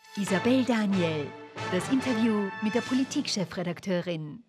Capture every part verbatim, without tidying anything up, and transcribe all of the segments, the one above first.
Isabel Daniel, das Interview mit der Politikchefredakteurin.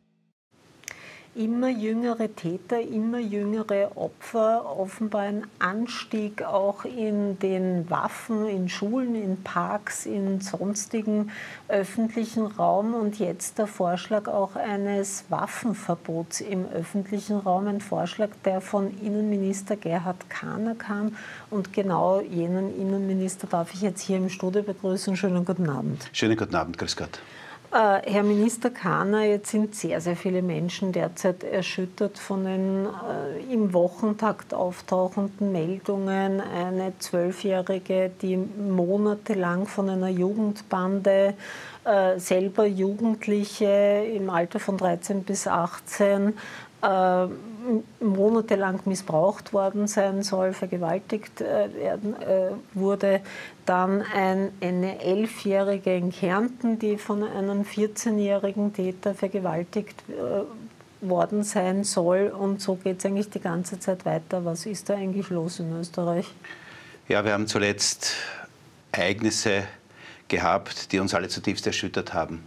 Immer jüngere Täter, immer jüngere Opfer, offenbar ein Anstieg auch in den Waffen, in Schulen, in Parks, in sonstigen öffentlichen Raum und jetzt der Vorschlag auch eines Waffenverbots im öffentlichen Raum, ein Vorschlag, der von Innenminister Gerhard Kahner kam und genau jenen Innenminister darf ich jetzt hier im Studio begrüßen. Schönen guten Abend. Schönen guten Abend, grüß Gott. Herr Minister Kahner, jetzt sind sehr, sehr viele Menschen derzeit erschüttert von den äh, im Wochentakt auftauchenden Meldungen. Eine Zwölfjährige, die monatelang von einer Jugendbande, äh, selber Jugendliche im Alter von dreizehn bis achtzehn, äh, monatelang missbraucht worden sein soll, vergewaltigt äh, werden äh, wurde. Dann ein, eine Elfjährige in Kärnten, die von einem vierzehnjährigen Täter vergewaltigt äh, worden sein soll. Und so geht es eigentlich die ganze Zeit weiter. Was ist da eigentlich los in Österreich? Ja, wir haben zuletzt Ereignisse gehabt, die uns alle zutiefst erschüttert haben.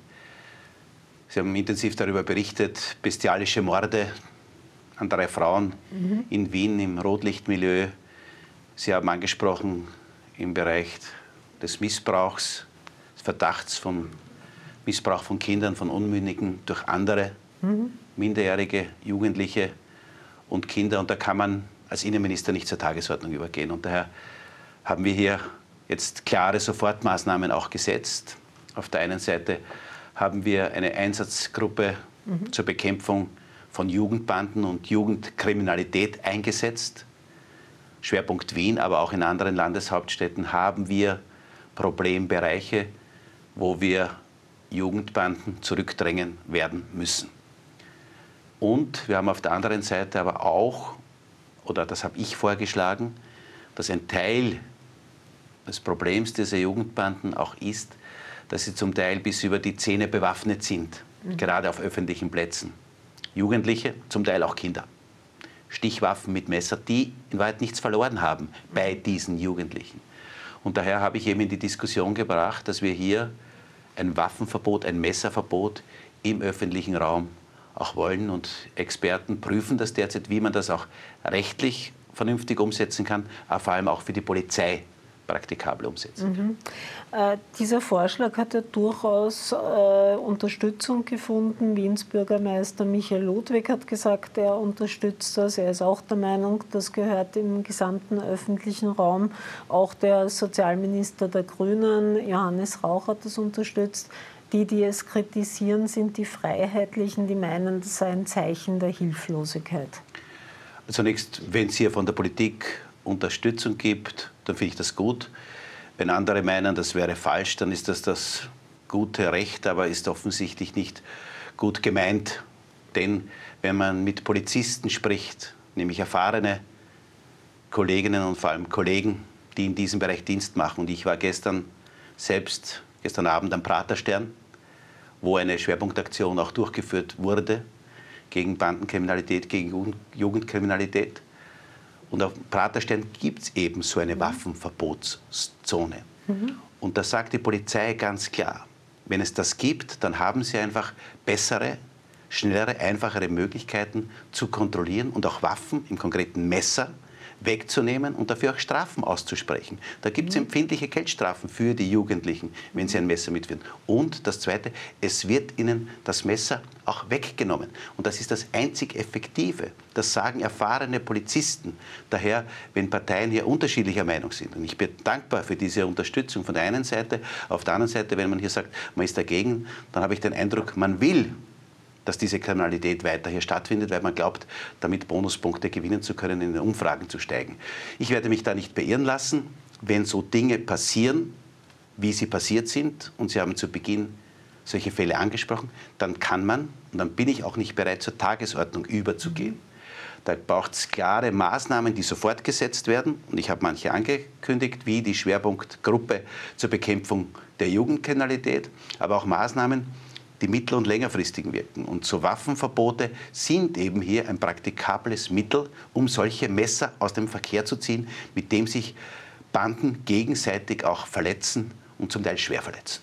Sie haben intensiv darüber berichtet, bestialische Morde an drei Frauen mhm. in Wien im Rotlichtmilieu. Sie haben angesprochen im Bereich des Missbrauchs, des Verdachts von Missbrauch von Kindern, von Unmündigen durch andere, mhm. minderjährige, Jugendliche und Kinder. Und da kann man als Innenminister nicht zur Tagesordnung übergehen. Und daher haben wir hier jetzt klare Sofortmaßnahmen auch gesetzt. Auf der einen Seite haben wir eine Einsatzgruppe mhm. zur Bekämpfung von Jugendbanden und Jugendkriminalität eingesetzt. Schwerpunkt Wien, aber auch in anderen Landeshauptstädten haben wir Problembereiche, wo wir Jugendbanden zurückdrängen werden müssen. Und wir haben auf der anderen Seite aber auch, oder das habe ich vorgeschlagen, dass ein Teil des Problems dieser Jugendbanden auch ist, dass sie zum Teil bis über die Zähne bewaffnet sind, mhm. gerade auf öffentlichen Plätzen. Jugendliche, zum Teil auch Kinder. Stichwaffen mit Messer, die in Wahrheit nichts verloren haben bei diesen Jugendlichen. Und daher habe ich eben in die Diskussion gebracht, dass wir hier ein Waffenverbot, ein Messerverbot im öffentlichen Raum auch wollen. Und Experten prüfen das derzeit, wie man das auch rechtlich vernünftig umsetzen kann, aber vor allem auch für die Polizei praktikabel umsetzen. Mhm. Äh, dieser Vorschlag hat ja durchaus äh, Unterstützung gefunden. Wiens Bürgermeister Michael Ludwig hat gesagt, er unterstützt das. Er ist auch der Meinung, das gehört im gesamten öffentlichen Raum. Auch der Sozialminister der Grünen, Johannes Rauch, hat das unterstützt. Die, die es kritisieren, sind die Freiheitlichen, die meinen, das sei ein Zeichen der Hilflosigkeit. Zunächst, wenn es hier von der Politik Unterstützung gibt, dann finde ich das gut. Wenn andere meinen, das wäre falsch, dann ist das das gute Recht, aber ist offensichtlich nicht gut gemeint. Denn wenn man mit Polizisten spricht, nämlich erfahrene Kolleginnen und vor allem Kollegen, die in diesem Bereich Dienst machen, und ich war gestern selbst, gestern Abend am Praterstern, wo eine Schwerpunktaktion auch durchgeführt wurde gegen Bandenkriminalität, gegen Jugendkriminalität. Und auf Praterstern gibt es eben so eine mhm. Waffenverbotszone. Mhm. Und da sagt die Polizei ganz klar, wenn es das gibt, dann haben sie einfach bessere, schnellere, einfachere Möglichkeiten zu kontrollieren und auch Waffen, im konkreten Messer, wegzunehmen und dafür auch Strafen auszusprechen. Da gibt es empfindliche Geldstrafen für die Jugendlichen, wenn sie ein Messer mitführen. Und das Zweite, es wird ihnen das Messer auch weggenommen. Und das ist das einzig Effektive. Das sagen erfahrene Polizisten. Daher, wenn Parteien hier unterschiedlicher Meinung sind, und ich bin dankbar für diese Unterstützung von der einen Seite, auf der anderen Seite, wenn man hier sagt, man ist dagegen, dann habe ich den Eindruck, man will, dass diese Kriminalität weiter hier stattfindet, weil man glaubt, damit Bonuspunkte gewinnen zu können, in den Umfragen zu steigen. Ich werde mich da nicht beirren lassen, wenn so Dinge passieren, wie sie passiert sind, und Sie haben zu Beginn solche Fälle angesprochen, dann kann man, und dann bin ich auch nicht bereit, zur Tagesordnung überzugehen. Da braucht es klare Maßnahmen, die sofort gesetzt werden, und ich habe manche angekündigt, wie die Schwerpunktgruppe zur Bekämpfung der Jugendkriminalität, aber auch Maßnahmen, die mittel- und längerfristigen wirken. Und so Waffenverbote sind eben hier ein praktikables Mittel, um solche Messer aus dem Verkehr zu ziehen, mit dem sich Banden gegenseitig auch verletzen und zum Teil schwer verletzen.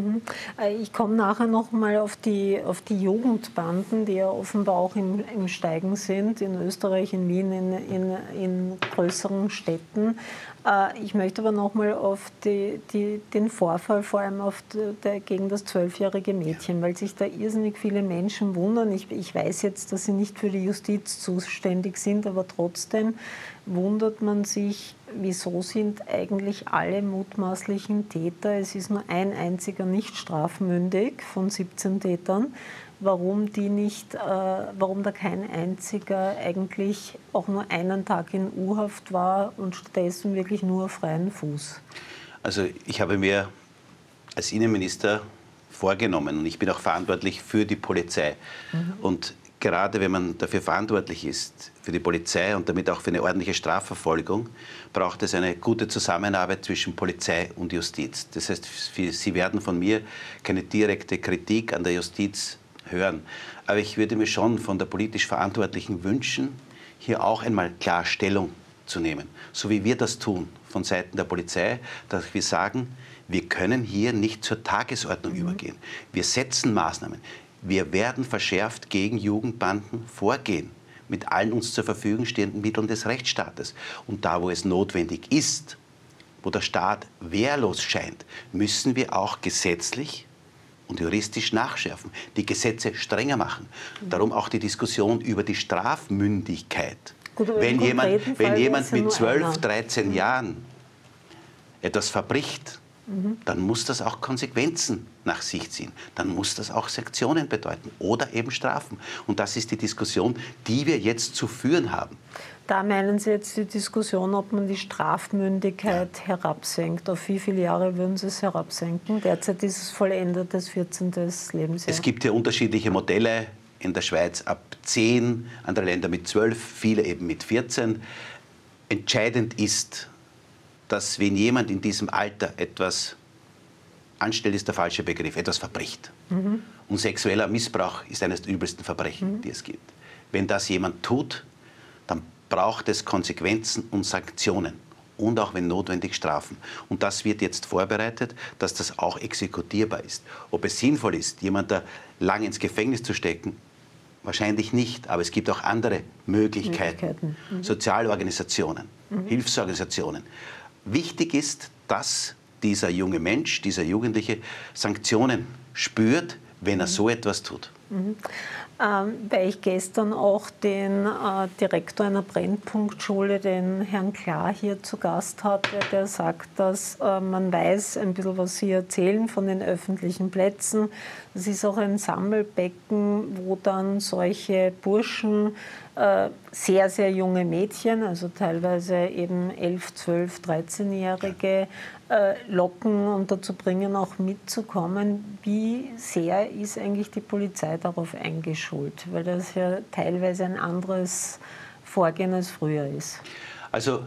Ich komme nachher noch mal auf die, auf die Jugendbanden, die ja offenbar auch im, im Steigen sind, in Österreich, in Wien, in, in, in größeren Städten. Ich möchte aber noch mal auf die, die, den Vorfall, vor allem auf die, der, gegen das zwölfjährige Mädchen, weil sich da irrsinnig viele Menschen wundern. Ich, ich weiß jetzt, dass sie nicht für die Justiz zuständig sind, aber trotzdem wundert man sich, wieso sind eigentlich alle mutmaßlichen Täter, es ist nur ein einziger nicht strafmündig von siebzehn Tätern, warum die nicht, äh, warum da kein einziger eigentlich auch nur einen Tag in U-Haft war und stattdessen wirklich nur auf freien Fuß. Also ich habe mir als Innenminister vorgenommen und ich bin auch verantwortlich für die Polizei. Mhm. Und gerade wenn man dafür verantwortlich ist, für die Polizei und damit auch für eine ordentliche Strafverfolgung, braucht es eine gute Zusammenarbeit zwischen Polizei und Justiz. Das heißt, Sie werden von mir keine direkte Kritik an der Justiz hören. Aber ich würde mir schon von der politisch Verantwortlichen wünschen, hier auch einmal klar Stellung zu nehmen. So wie wir das tun von Seiten der Polizei, dass wir sagen, wir können hier nicht zur Tagesordnung mhm. übergehen. Wir setzen Maßnahmen. Wir werden verschärft gegen Jugendbanden vorgehen, mit allen uns zur Verfügung stehenden Mitteln des Rechtsstaates. Und da, wo es notwendig ist, wo der Staat wehrlos scheint, müssen wir auch gesetzlich und juristisch nachschärfen, die Gesetze strenger machen. Mhm. Darum auch die Diskussion über die Strafmündigkeit. Gut, wenn jemand, wenn jemand mit zwölf, dreizehn mhm. Jahren etwas verbricht, mhm. dann muss das auch Konsequenzen nach sich ziehen. Dann muss das auch Sanktionen bedeuten oder eben Strafen. Und das ist die Diskussion, die wir jetzt zu führen haben. Da meinen Sie jetzt die Diskussion, ob man die Strafmündigkeit ja. herabsenkt. Auf wie viele Jahre würden Sie es herabsenken? Derzeit ist es vollendetes vierzehnte Lebensjahr. Es gibt ja unterschiedliche Modelle. In der Schweiz ab zehn, andere Länder mit zwölf, viele eben mit vierzehn. Entscheidend ist, dass wenn jemand in diesem Alter etwas anstellt, ist der falsche Begriff, etwas verbricht. Mhm. Und sexueller Missbrauch ist eines der übelsten Verbrechen, mhm. die es gibt. Wenn das jemand tut, dann braucht es Konsequenzen und Sanktionen und auch, wenn notwendig, Strafen. Und das wird jetzt vorbereitet, dass das auch exekutierbar ist. Ob es sinnvoll ist, jemanden lang ins Gefängnis zu stecken, wahrscheinlich nicht, aber es gibt auch andere Möglichkeiten. Möglichkeiten. Mhm. Sozialorganisationen, mhm. Hilfsorganisationen. Wichtig ist, dass dieser junge Mensch, dieser Jugendliche Sanktionen spürt, wenn er so etwas tut. Mhm. Ähm, weil ich gestern auch den äh, Direktor einer Brennpunktschule, den Herrn Klar, hier zu Gast hatte, der sagt, dass äh, man weiß ein bisschen, was Sie erzählen von den öffentlichen Plätzen. Das ist auch ein Sammelbecken, wo dann solche Burschen, äh, sehr, sehr junge Mädchen, also teilweise eben elf, zwölf, dreizehnjährige, äh, locken und dazu bringen, auch mitzukommen. Wie sehr ist eigentlich die Polizei darauf eingeschult? Weil das ja teilweise ein anderes Vorgehen als früher ist. Also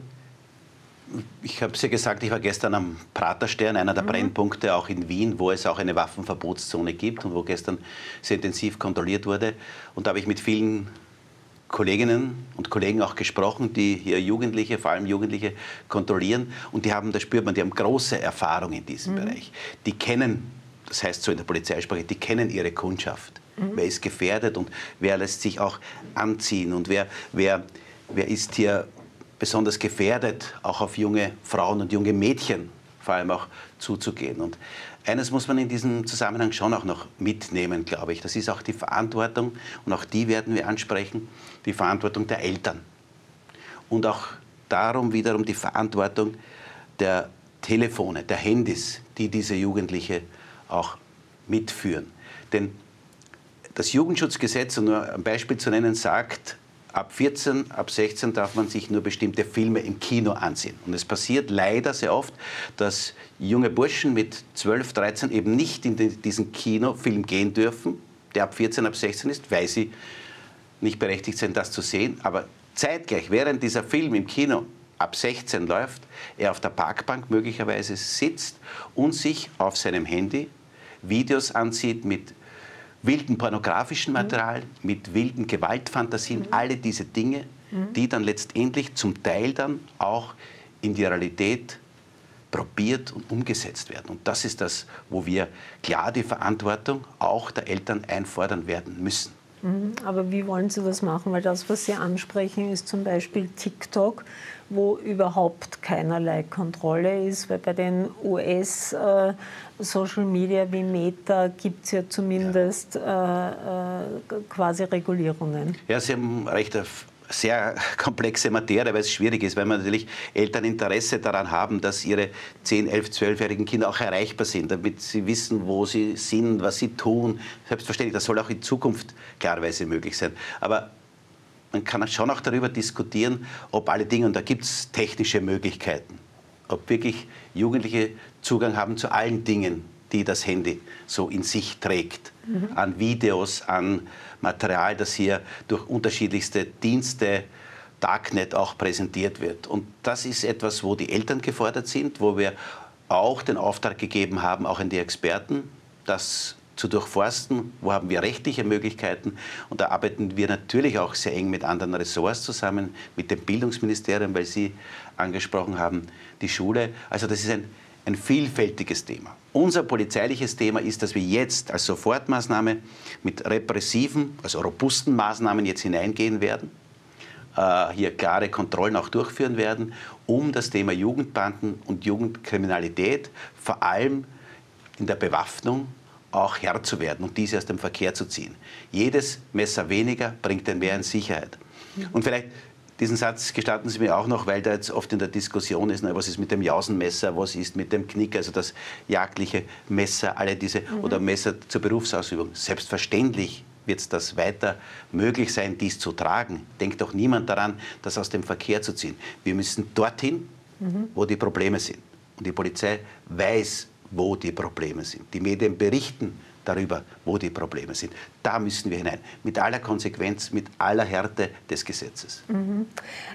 ich habe es ja gesagt, ich war gestern am Praterstern, einer der mhm. Brennpunkte auch in Wien, wo es auch eine Waffenverbotszone gibt und wo gestern sehr intensiv kontrolliert wurde. Und da habe ich mit vielen Kolleginnen und Kollegen auch gesprochen, die hier Jugendliche, vor allem Jugendliche, kontrollieren. Und die haben, das spürt man, die haben große Erfahrung in diesem mhm. Bereich. Die kennen, das heißt so in der Polizeisprache, die kennen ihre Kundschaft. Mhm. Wer ist gefährdet und wer lässt sich auch anziehen und wer, wer, wer ist hier besonders gefährdet, auch auf junge Frauen und junge Mädchen vor allem auch zuzugehen. Und eines muss man in diesem Zusammenhang schon auch noch mitnehmen, glaube ich. Das ist auch die Verantwortung, und auch die werden wir ansprechen, die Verantwortung der Eltern. Und auch darum wiederum die Verantwortung der Telefone, der Handys, die diese Jugendliche auch mitführen. Denn das Jugendschutzgesetz, um nur ein Beispiel zu nennen, sagt, ab vierzehn, ab sechzehn darf man sich nur bestimmte Filme im Kino ansehen. Und es passiert leider sehr oft, dass junge Burschen mit zwölf, dreizehn eben nicht in den, diesen Kinofilm gehen dürfen, der ab vierzehn, ab sechzehn ist, weil sie nicht berechtigt sind, das zu sehen. Aber zeitgleich, während dieser Film im Kino ab sechzehn läuft, er auf der Parkbank möglicherweise sitzt und sich auf seinem Handy Videos ansieht mit wilden pornografischen Material, mhm. mit wilden Gewaltfantasien, mhm. alle diese Dinge, mhm. die dann letztendlich zum Teil dann auch in die Realität probiert und umgesetzt werden. Und das ist das, wo wir klar die Verantwortung auch der Eltern einfordern werden müssen. Aber wie wollen Sie das machen? Weil das, was Sie ansprechen, ist zum Beispiel TikTok, wo überhaupt keinerlei Kontrolle ist, weil bei den U S-Social Media wie Meta gibt es ja zumindest ja. Äh, äh, quasi Regulierungen. Ja, Sie haben recht. Sehr komplexe Materie, weil es schwierig ist, weil man natürlich Eltern Interesse daran haben, dass ihre zehn-, elf-, zwölfjährigen Kinder auch erreichbar sind, damit sie wissen, wo sie sind, was sie tun. Selbstverständlich, das soll auch in Zukunft klarerweise möglich sein. Aber man kann schon auch darüber diskutieren, ob alle Dinge, und da gibt es technische Möglichkeiten, ob wirklich Jugendliche Zugang haben zu allen Dingen, die das Handy so in sich trägt, mhm. an Videos, an Material, das hier durch unterschiedlichste Dienste, Darknet auch präsentiert wird. Und das ist etwas, wo die Eltern gefordert sind, wo wir auch den Auftrag gegeben haben, auch an die Experten, das zu durchforsten, wo haben wir rechtliche Möglichkeiten. Und da arbeiten wir natürlich auch sehr eng mit anderen Ressorts zusammen, mit dem Bildungsministerium, weil Sie angesprochen haben, die Schule. Also das ist ein Ein vielfältiges Thema. Unser polizeiliches Thema ist, dass wir jetzt als Sofortmaßnahme mit repressiven, also robusten Maßnahmen jetzt hineingehen werden, äh, hier klare Kontrollen auch durchführen werden, um das Thema Jugendbanden und Jugendkriminalität vor allem in der Bewaffnung auch Herr zu werden und diese aus dem Verkehr zu ziehen. Jedes Messer weniger bringt den mehr in Sicherheit. Und vielleicht diesen Satz gestatten Sie mir auch noch, weil da jetzt oft in der Diskussion ist, na, was ist mit dem Jausenmesser, was ist mit dem Knick, also das jagdliche Messer, alle diese, mhm. oder Messer zur Berufsausübung. Selbstverständlich wird es das weiter möglich sein, dies zu tragen. Denkt doch niemand daran, das aus dem Verkehr zu ziehen. Wir müssen dorthin, mhm. wo die Probleme sind. Und die Polizei weiß, wo die Probleme sind. Die Medien berichten darüber, wo die Probleme sind. Da müssen wir hinein, mit aller Konsequenz, mit aller Härte des Gesetzes. Mhm.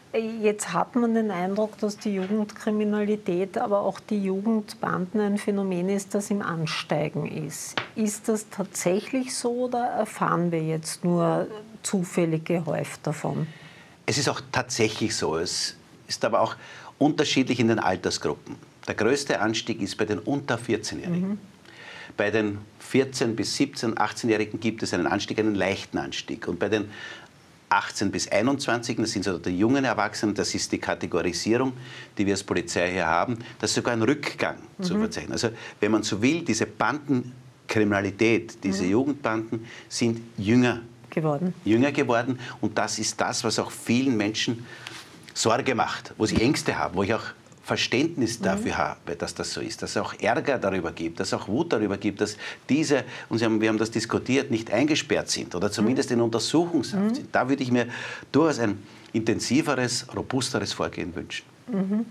Jetzt hat man den Eindruck, dass die Jugendkriminalität, aber auch die Jugendbanden ein Phänomen ist, das im Ansteigen ist. Ist das tatsächlich so oder erfahren wir jetzt nur zufällig gehäuft davon? Es ist auch tatsächlich so. Es ist aber auch unterschiedlich in den Altersgruppen. Der größte Anstieg ist bei den unter vierzehnjährigen. Mhm. Bei den vierzehn- bis siebzehn-, achtzehnjährigen gibt es einen Anstieg, einen leichten Anstieg. Und bei den achtzehn- bis einundzwanzigjährigen, das sind so die jungen Erwachsenen, das ist die Kategorisierung, die wir als Polizei hier haben, das ist sogar ein Rückgang mhm. zu verzeichnen. Also wenn man so will, diese Bandenkriminalität, diese mhm. Jugendbanden sind jünger geworden. jünger geworden. Und das ist das, was auch vielen Menschen Sorge macht, wo sie Ängste haben, wo ich auch Verständnis dafür mhm. habe, dass das so ist, dass es auch Ärger darüber gibt, dass es auch Wut darüber gibt, dass diese, und Sie haben, wir haben das diskutiert, nicht eingesperrt sind oder zumindest mhm. in Untersuchungshaft mhm. sind. Da würde ich mir durchaus ein intensiveres, robusteres Vorgehen wünschen. Mhm.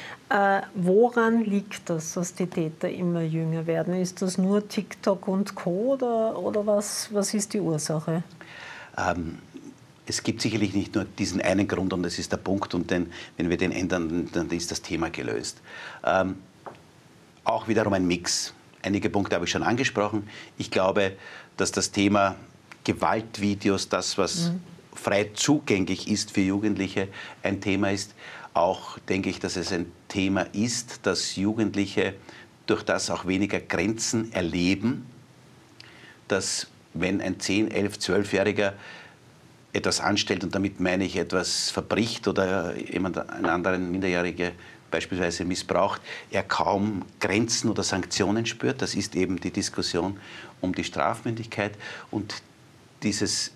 Äh, woran liegt das, dass die Täter immer jünger werden? Ist das nur TikTok und Co. oder, oder was, was ist die Ursache? Ähm, Es gibt sicherlich nicht nur diesen einen Grund und das ist der Punkt und den, wenn wir den ändern, dann ist das Thema gelöst. Ähm, auch wiederum ein Mix. Einige Punkte habe ich schon angesprochen. Ich glaube, dass das Thema Gewaltvideos, das, was mhm. frei zugänglich ist für Jugendliche, ein Thema ist. Auch denke ich, dass es ein Thema ist, dass Jugendliche durch das auch weniger Grenzen erleben, dass wenn ein zehn-, elf-, zwölfjähriger etwas anstellt und damit meine ich etwas verbricht oder jemand einen anderen Minderjährige beispielsweise missbraucht, er kaum Grenzen oder Sanktionen spürt. Das ist eben die Diskussion um die Strafmündigkeit und dieses,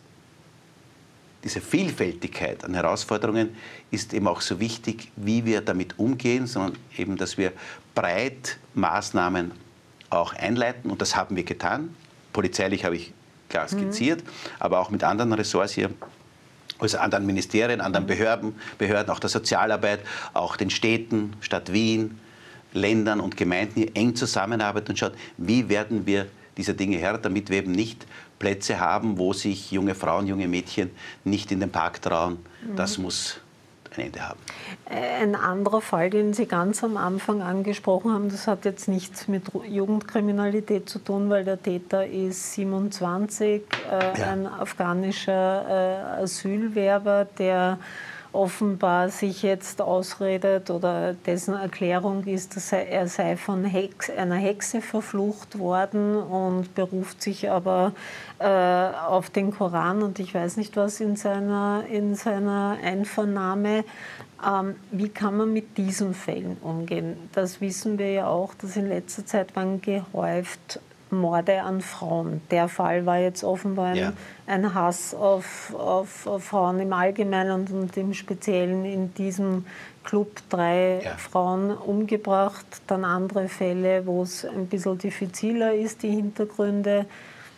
diese Vielfältigkeit an Herausforderungen ist eben auch so wichtig, wie wir damit umgehen, sondern eben, dass wir breit Maßnahmen auch einleiten und das haben wir getan. Polizeilich habe ich klar skizziert, mhm. aber auch mit anderen Ressorts hier, also anderen Ministerien, anderen Behörden, Behörden, auch der Sozialarbeit, auch den Städten, Stadt Wien, Ländern und Gemeinden hier eng zusammenarbeiten und schaut, wie werden wir diese Dinge Herr, damit wir eben nicht Plätze haben, wo sich junge Frauen, junge Mädchen nicht in den Park trauen. Mhm. Das muss ein Ende haben. Ein anderer Fall, den Sie ganz am Anfang angesprochen haben, das hat jetzt nichts mit Jugendkriminalität zu tun, weil der Täter ist siebenundzwanzig, äh, ja. ein afghanischer äh, Asylwerber, der offenbar sich jetzt ausredet oder dessen Erklärung ist, dass er, er sei von Hex, einer Hexe verflucht worden und beruft sich aber äh, auf den Koran und ich weiß nicht was in seiner, in seiner Einvernahme. Ähm, wie kann man mit diesen Fällen umgehen? Das wissen wir ja auch, dass in letzter Zeit waren gehäuft Morde an Frauen. Der Fall war jetzt offenbar ein, ja. ein Hass auf, auf, auf Frauen im Allgemeinen und im Speziellen in diesem Club drei ja. Frauen umgebracht. Dann andere Fälle, wo es ein bisschen diffiziler ist, die Hintergründe.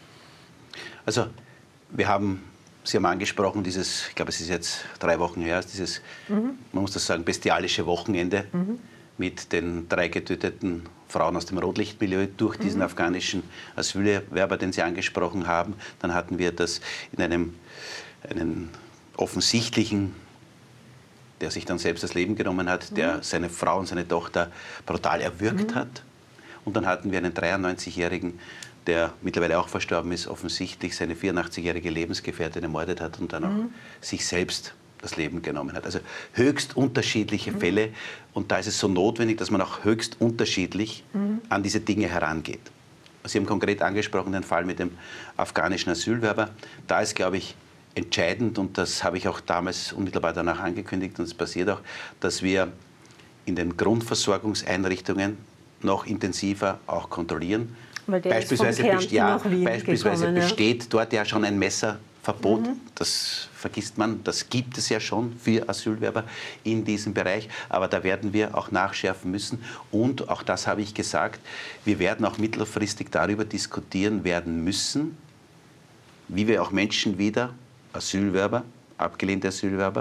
Also wir haben, Sie haben angesprochen, dieses, ich glaube es ist jetzt drei Wochen her, dieses, mhm. man muss das sagen, bestialische Wochenende mhm. mit den drei getöteten Frauen aus dem Rotlichtmilieu durch diesen mhm. afghanischen Asylwerber, den Sie angesprochen haben. Dann hatten wir das in einem einen offensichtlichen, der sich dann selbst das Leben genommen hat, mhm. der seine Frau und seine Tochter brutal erwürgt mhm. hat. Und dann hatten wir einen dreiundneunzigjährigen, der mittlerweile auch verstorben ist, offensichtlich seine vierundachtzigjährige Lebensgefährtin ermordet hat und dann auch mhm. sich selbst das Leben genommen hat. Also höchst unterschiedliche mhm. Fälle und da ist es so notwendig, dass man auch höchst unterschiedlich mhm. an diese Dinge herangeht. Sie haben konkret angesprochen den Fall mit dem afghanischen Asylwerber. Da ist, glaube ich, entscheidend und das habe ich auch damals unmittelbar danach angekündigt und es passiert auch, dass wir in den Grundversorgungseinrichtungen noch intensiver auch kontrollieren. Weil der beispielsweise ist best ja, nach Wien beispielsweise gekommen, besteht ja. dort ja schon ein Messerverbot. Mhm. Das vergisst man, das gibt es ja schon für Asylwerber in diesem Bereich. Aber da werden wir auch nachschärfen müssen. Und auch das habe ich gesagt, wir werden auch mittelfristig darüber diskutieren werden müssen, wie wir auch Menschen wieder, Asylwerber, abgelehnte Asylwerber,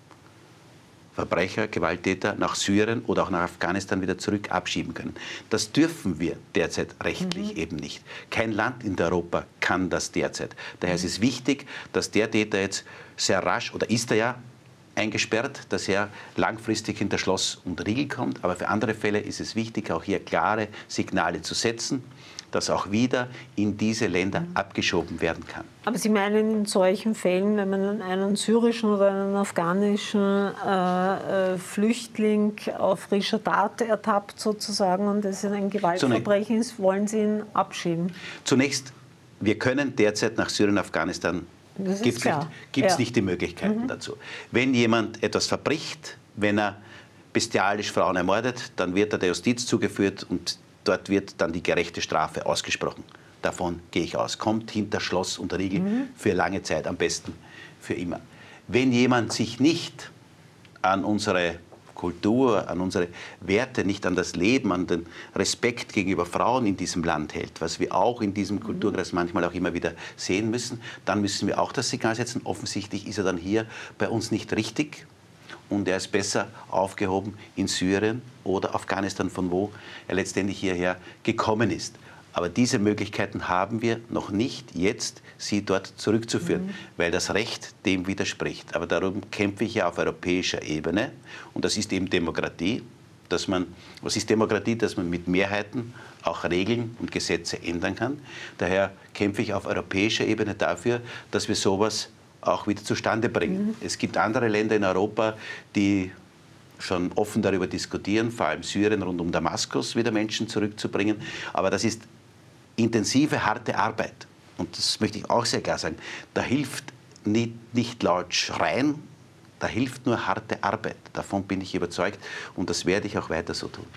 Verbrecher, Gewalttäter nach Syrien oder auch nach Afghanistan wieder zurück abschieben können. Das dürfen wir derzeit rechtlich mhm. eben nicht. Kein Land in Europa kann das derzeit. Daher mhm. ist es wichtig, dass der Täter jetzt sehr rasch, oder ist er ja eingesperrt, dass er langfristig hinter Schloss und Riegel kommt. Aber für andere Fälle ist es wichtig, auch hier klare Signale zu setzen, dass auch wieder in diese Länder abgeschoben werden kann. Aber Sie meinen in solchen Fällen, wenn man einen syrischen oder einen afghanischen äh, äh, Flüchtling auf frischer Tat ertappt sozusagen und es ein Gewaltverbrechen ist, wollen Sie ihn abschieben? Zunächst, wir können derzeit nach Syrien und Afghanistan, gibt es nicht, gibt's ja. nicht die Möglichkeiten mhm. dazu. Wenn jemand etwas verbricht, wenn er bestialisch Frauen ermordet, dann wird er der Justiz zugeführt und dort wird dann die gerechte Strafe ausgesprochen. Davon gehe ich aus. Kommt hinter Schloss und Riegel mhm. für lange Zeit, am besten für immer. Wenn jemand sich nicht an unsere Kultur, an unsere Werte, nicht an das Leben, an den Respekt gegenüber Frauen in diesem Land hält, was wir auch in diesem Kulturkreis manchmal auch immer wieder sehen müssen, dann müssen wir auch das Signal setzen. Offensichtlich ist er dann hier bei uns nicht richtig. Und er ist besser aufgehoben in Syrien oder Afghanistan, von wo er letztendlich hierher gekommen ist. Aber diese Möglichkeiten haben wir noch nicht, jetzt sie dort zurückzuführen, mhm. weil das Recht dem widerspricht. Aber darum kämpfe ich ja auf europäischer Ebene. Und das ist eben Demokratie. Dass man, was ist Demokratie? Dass man mit Mehrheiten auch Regeln und Gesetze ändern kann. Daher kämpfe ich auf europäischer Ebene dafür, dass wir sowas auch wieder zustande bringen. Mhm. Es gibt andere Länder in Europa, die schon offen darüber diskutieren, vor allem Syrien rund um Damaskus wieder Menschen zurückzubringen. Aber das ist intensive, harte Arbeit. Und das möchte ich auch sehr klar sagen. Da hilft nicht, nicht laut schreien, da hilft nur harte Arbeit. Davon bin ich überzeugt und das werde ich auch weiter so tun.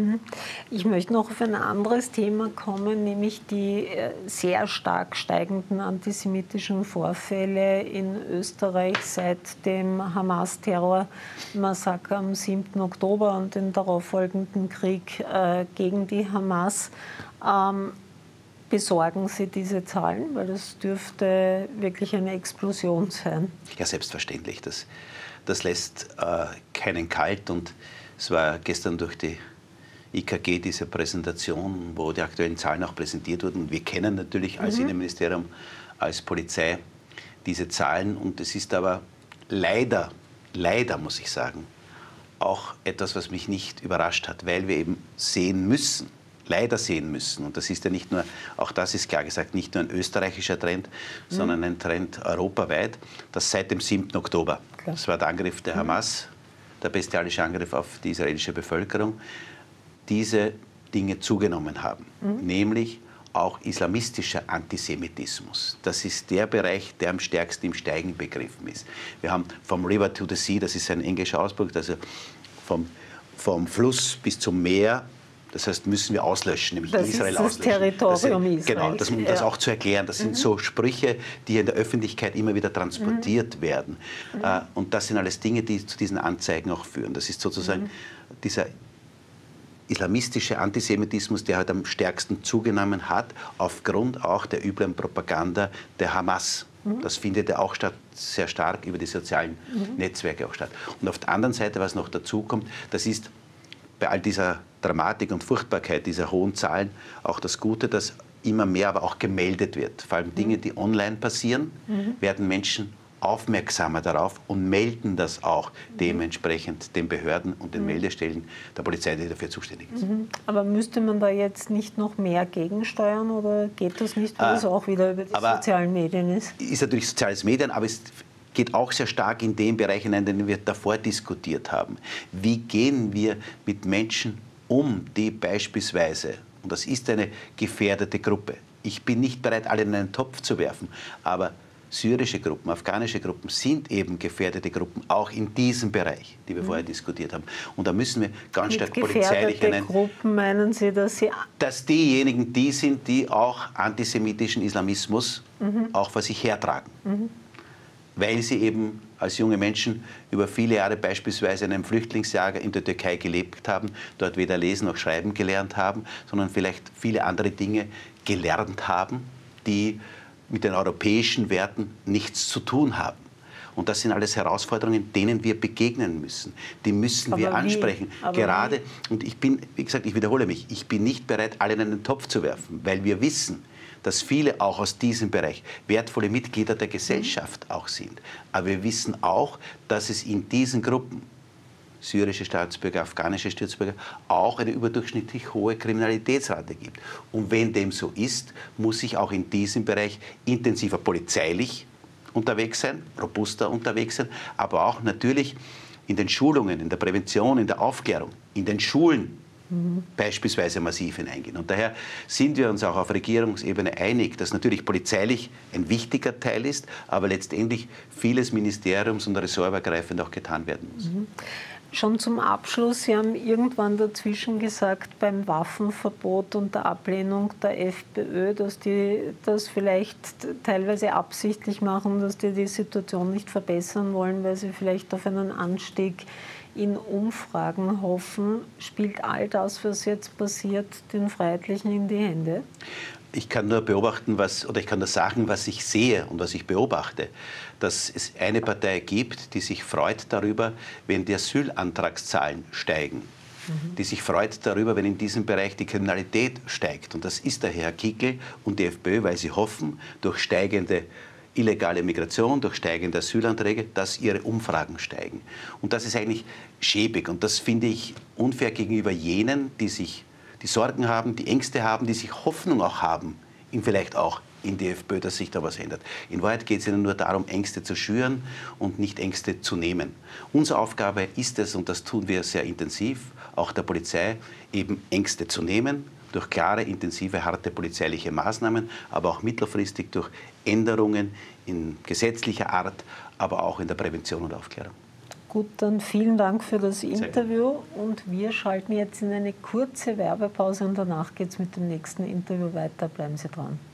Ich möchte noch auf ein anderes Thema kommen, nämlich die sehr stark steigenden antisemitischen Vorfälle in Österreich seit dem Hamas-Terror-Massaker am siebten Oktober und den darauffolgenden Krieg äh, gegen die Hamas. Ähm, besorgen Sie diese Zahlen? Weil das dürfte wirklich eine Explosion sein. Ja, selbstverständlich. Das, das lässt äh, keinen kalt und es war gestern durch die I K G, diese Präsentation, wo die aktuellen Zahlen auch präsentiert wurden. Wir kennen natürlich als mhm. Innenministerium, als Polizei diese Zahlen. Und es ist aber leider, leider muss ich sagen, auch etwas, was mich nicht überrascht hat, weil wir eben sehen müssen, leider sehen müssen, und das ist ja nicht nur, auch das ist klar gesagt, nicht nur ein österreichischer Trend, mhm. sondern ein Trend europaweit, dass seit dem siebten Oktober, klar. das war der Angriff der Hamas, der bestialische Angriff auf die israelische Bevölkerung, diese Dinge zugenommen haben, mhm. nämlich auch islamistischer Antisemitismus. Das ist der Bereich, der am stärksten im Steigen begriffen ist. Wir haben vom River to the Sea, das ist ein englischer Ausdruck, also vom, vom Fluss bis zum Meer, das heißt, müssen wir auslöschen, nämlich das Israel ist das auslöschen. Territorium das, Israel. Genau, das, um das auch zu erklären. Das sind mhm. so Sprüche, die in der Öffentlichkeit immer wieder transportiert mhm. werden. Mhm. Äh, und das sind alles Dinge, die zu diesen Anzeigen auch führen. Das ist sozusagen mhm. dieser islamistische Antisemitismus, der halt am stärksten zugenommen hat, aufgrund auch der üblen Propaganda der Hamas. Mhm. Das findet ja auch statt, sehr stark über die sozialen mhm. Netzwerke auch statt. Und auf der anderen Seite, was noch dazu kommt, das ist bei all dieser Dramatik und Furchtbarkeit dieser hohen Zahlen auch das Gute, dass immer mehr aber auch gemeldet wird. Vor allem Dinge, die online passieren, mhm. werden Menschen aufmerksamer darauf und melden das auch dementsprechend den Behörden und den mhm. Meldestellen der Polizei, die dafür zuständig ist. Mhm. Aber müsste man da jetzt nicht noch mehr gegensteuern oder geht das nicht, weil es äh, auch wieder über die sozialen Medien ist? Ist natürlich soziales Medien, aber es geht auch sehr stark in den Bereich hinein, den wir davor diskutiert haben. Wie gehen wir mit Menschen um, die beispielsweise, und das ist eine gefährdete Gruppe, ich bin nicht bereit, alle in einen Topf zu werfen, aber syrische Gruppen, afghanische Gruppen sind eben gefährdete Gruppen, auch in diesem Bereich, die wir mhm. vorher diskutiert haben. Und da müssen wir ganz stark polizeilich hinein. Gruppen meinen Sie, dass sie... Dass diejenigen die sind, die auch antisemitischen Islamismus mhm. auch vor sich hertragen. Mhm. Weil sie eben als junge Menschen über viele Jahre beispielsweise in einem Flüchtlingslager in der Türkei gelebt haben, dort weder lesen noch schreiben gelernt haben, sondern vielleicht viele andere Dinge gelernt haben, die mit den europäischen Werten nichts zu tun haben. Und das sind alles Herausforderungen, denen wir begegnen müssen. Die müssen wir ansprechen. Gerade, und ich bin, wie gesagt, ich wiederhole mich, ich bin nicht bereit, alle in einen Topf zu werfen, weil wir wissen, dass viele auch aus diesem Bereich wertvolle Mitglieder der Gesellschaft auch sind. Aber wir wissen auch, dass es in diesen Gruppen, syrische Staatsbürger, afghanische Staatsbürger, auch eine überdurchschnittlich hohe Kriminalitätsrate gibt. Und wenn dem so ist, muss ich auch in diesem Bereich intensiver polizeilich unterwegs sein, robuster unterwegs sein, aber auch natürlich in den Schulungen, in der Prävention, in der Aufklärung, in den Schulen mhm. beispielsweise massiv hineingehen. Und daher sind wir uns auch auf Regierungsebene einig, dass natürlich polizeilich ein wichtiger Teil ist, aber letztendlich vieles ministeriums- und ressortübergreifend auch getan werden muss. Mhm. Schon zum Abschluss, Sie haben irgendwann dazwischen gesagt, beim Waffenverbot und der Ablehnung der FPÖ, dass die das vielleicht teilweise absichtlich machen, dass die die Situation nicht verbessern wollen, weil sie vielleicht auf einen Anstieg in Umfragen hoffen. Spielt all das, was jetzt passiert, den Freiheitlichen in die Hände? Ich kann nur beobachten, was, oder ich kann nur sagen, was ich sehe und was ich beobachte, dass es eine Partei gibt, die sich freut darüber, wenn die Asylantragszahlen steigen, mhm. die sich freut darüber, wenn in diesem Bereich die Kriminalität steigt. Und das ist der Herr Kickl und die FPÖ, weil sie hoffen, durch steigende illegale Migration, durch steigende Asylanträge, dass ihre Umfragen steigen. Und das ist eigentlich schäbig und das finde ich unfair gegenüber jenen, die sich die Sorgen haben, die Ängste haben, die sich Hoffnung auch haben, in vielleicht auch in die FPÖ, dass sich da was ändert. In Wahrheit geht es ihnen nur darum, Ängste zu schüren und nicht Ängste zu nehmen. Unsere Aufgabe ist es, und das tun wir sehr intensiv, auch der Polizei, eben Ängste zu nehmen, durch klare, intensive, harte polizeiliche Maßnahmen, aber auch mittelfristig durch Änderungen in gesetzlicher Art, aber auch in der Prävention und Aufklärung. Gut, dann vielen Dank für das Interview und wir schalten jetzt in eine kurze Werbepause und danach geht es mit dem nächsten Interview weiter. Bleiben Sie dran.